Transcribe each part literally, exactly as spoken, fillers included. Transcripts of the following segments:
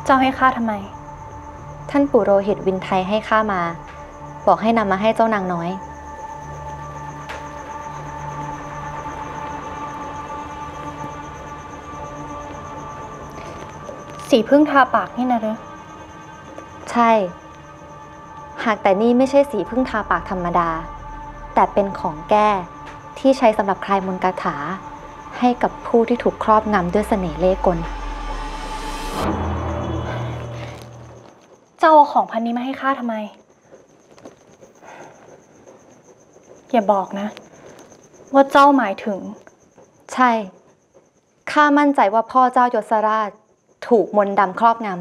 จ้าให้ข้าทำไมท่านปุโรหิตวินไทยให้ข้ามาบอกให้นำมาให้เจ้านางน้อยสีพึ่งทาปากนี่นะหรือใช่หากแต่นี่ไม่ใช่สีพึ่งทาปากธรรมดาแต่เป็นของแก้ที่ใช้สำหรับคลายมนต์คาถาให้กับผู้ที่ถูกครอบงำด้วยเสน่ห์เล่ห์กลเจ้าเอาของพันนี้มาให้ข้าทำไมอย่าบอกนะว่าเจ้าหมายถึงใช่ข้ามั่นใจว่าพ่อเจ้ายศราชถูกมนต์ดำครอบง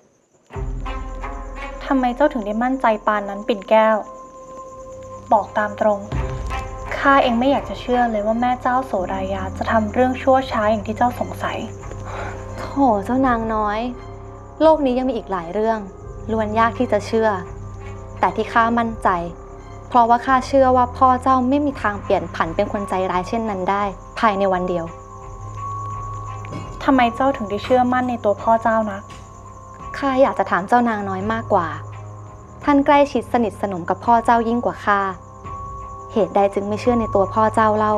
ำทำไมเจ้าถึงได้มั่นใจปานนั้นปิ่นแก้วบอกตามตรงข้าเองไม่อยากจะเชื่อเลยว่าแม่เจ้าโสดายาจะทำเรื่องชั่วช้าอย่างที่เจ้าสงสัยโถเจ้านางน้อยโลกนี้ยังมีอีกหลายเรื่องล้วนยากที่จะเชื่อแต่ที่ข้ามั่นใจเพราะว่าข้าเชื่อว่าพ่อเจ้าไม่มีทางเปลี่ยนผันเป็นคนใจร้ายเช่นนั้นได้ภายในวันเดียวทำไมเจ้าถึงได้เชื่อมั่นในตัวพ่อเจ้านะข้าอยากจะถามเจ้านางน้อยมากกว่าท่านใกล้ชิดสนิทสนมกับพ่อเจ้ายิ่งกว่าข้าเหตุใดจึงไม่เชื่อในตัวพ่อเจ้าเล่า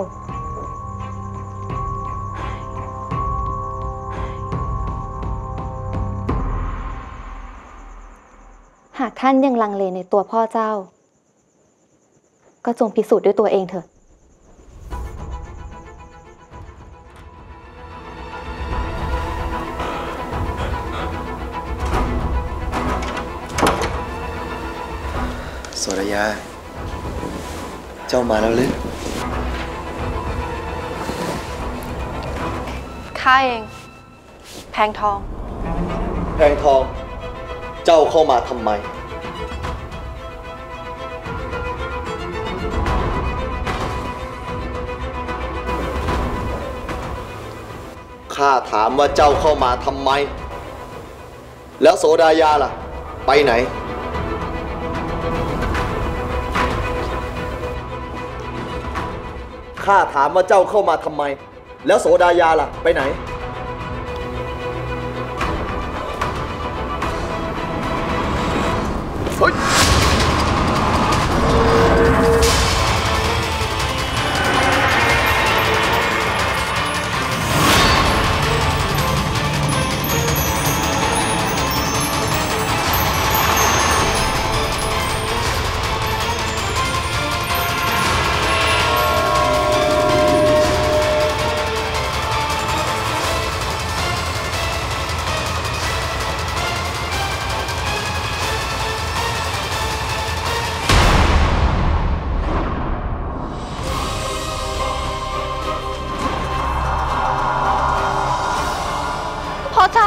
หากท่านยังลังเลในตัวพ่อเจ้าก็จงพิสูจน์ด้วยตัวเองเถอะโสดายาเจ้ามาแล้วหรือข้าเองแพงทองแพงทองเจ้าเข้ามาทำไมข้าถามว่าเจ้าเข้ามาทำไมแล้วโสดายาล่ะไปไหนข้าถามว่าเจ้าเข้ามาทำไมแล้วโสดายาล่ะไปไหนเฮ้ยพ่อเจ้า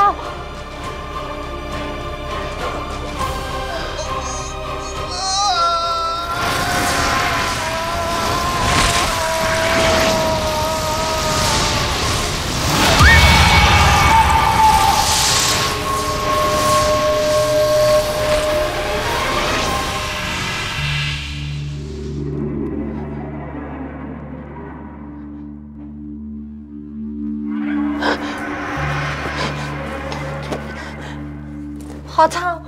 พ่อเจ้า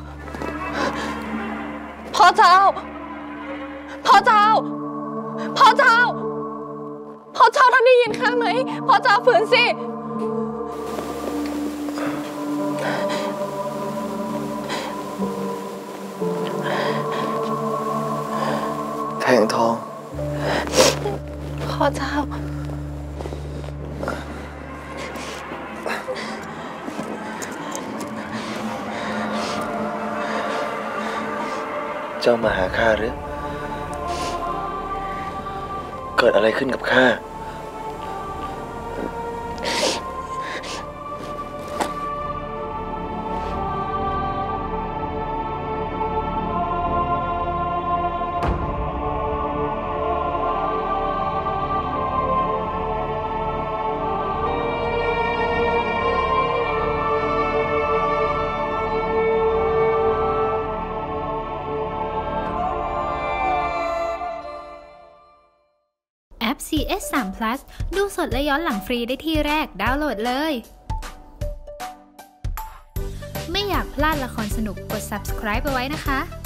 พ่อเจ้าพ่อเจ้าพ่อเจ้าพ่อเจ้าท่านได้ยินข้าไหมพ่อเจ้าฝืนสิแทงทองพ่อเจ้าเจ้ามาหาข้าหรือเกิดอะไรขึ้นกับข้าแอป ซี เอส ทรี พลัส ดูสดและย้อนหลังฟรีได้ที่แรกดาวน์โหลดเลยไม่อยากพลาดละครสนุกกด ซับสไครบ์ เอาไว้นะคะ